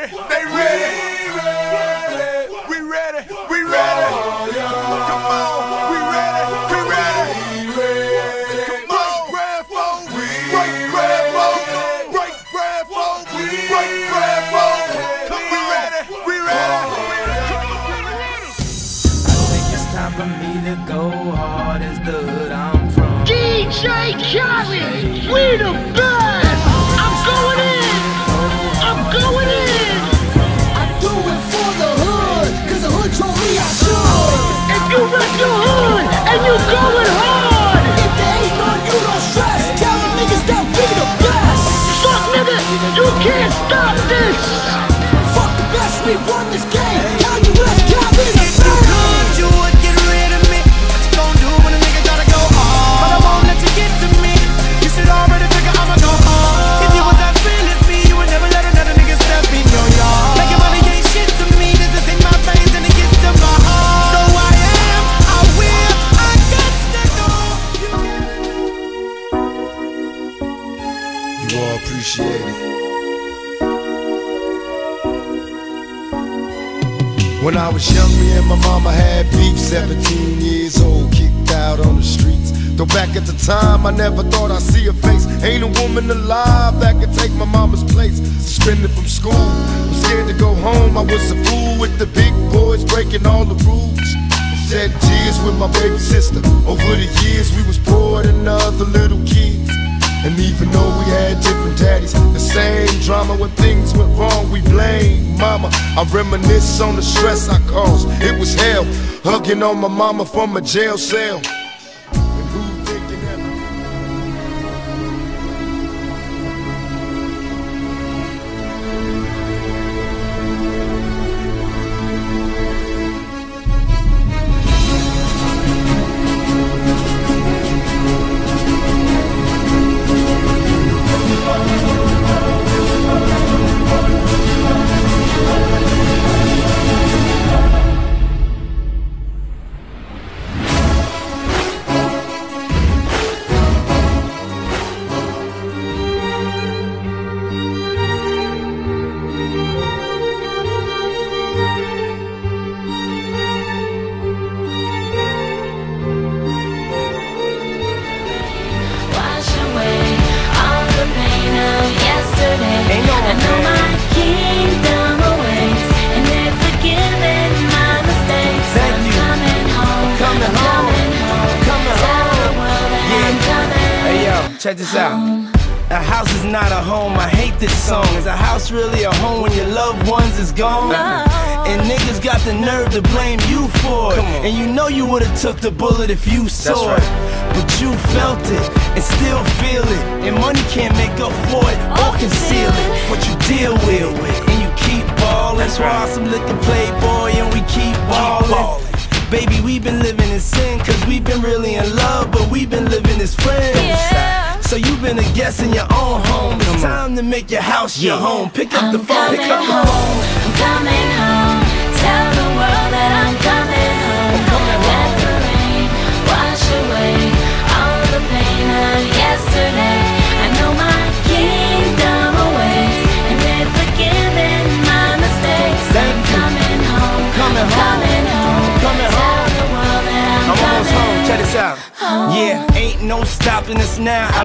ready, they ready. We ready, we ready. Come on, we ready, we ready. Come on, bread folk, break bread folk, break bread folk, break bread folk. We ready, we ready. I think it's time for me to go hard as the hood I'm from. DJ Khaled, we the best! I'm going in! I'm going in! I do it for the hood, cause the hood told me I should. If you rep your hood and you going hard, If there ain't none, you don't stress. Tell them niggas that we the best. fuck nigga, you can't stop this! Fuck the best, we won this game. Now you let's get in the best. You would get rid of me. What you gon' do when a nigga gotta go hard? But I won't let you get to me. You should already figure I'ma go hard. If you was as real as me, you would never let another nigga step in your yard. Making money ain't shit to me. This is in my veins and it gets to my heart. So I am, I will, I got to go. You all appreciate it. When I was young, me and my mama had beef. 17 years old, kicked out on the streets. Though back at the time, I never thought I'd see her face. Ain't a woman alive that could take my mama's place. Suspended from school, I'm scared to go home. I was a fool with the big boys, breaking all the rules. Shed tears with my baby sister. Over the years, we was poor than other little kids. And even though we had different daddies, the same drama when things went wrong, we blame mama. I reminisce on the stress I caused. It was hell, hugging on my mama from a jail cell. And who thinking that? Wash away all the pain of yesterday. I know my kingdom awaits, and they're forgiving my mistakes. I'm coming home, coming home. Tell the world that I'm coming. Hey yo, check this out. A house is not a home, I hate this song. Is a house really a home when your loved ones is gone? And niggas got the nerve to blame you for it. And you know you would've took the bullet if you saw it. But you felt it and still feel it. And money can't make up for it or conceal it. What you deal with and you keep ballin'. That's why some looking playboy and we keep ballin'. Baby, we been living in sin, cause we been really in love, but we been living as friends. So you been a guest in your own home. It's time to make your house your home. Pick up the phone, pick up the phone. I'm coming home. Tell the world that I'm coming home. Let the rain wash away all the pain of yesterday. I know my kingdom awaits, and they're forgiving my mistakes. I'm coming home. Coming home. Coming home. Coming Tell home. the world that I'm almost coming home. Check this out. home. Yeah, ain't no stopping us now.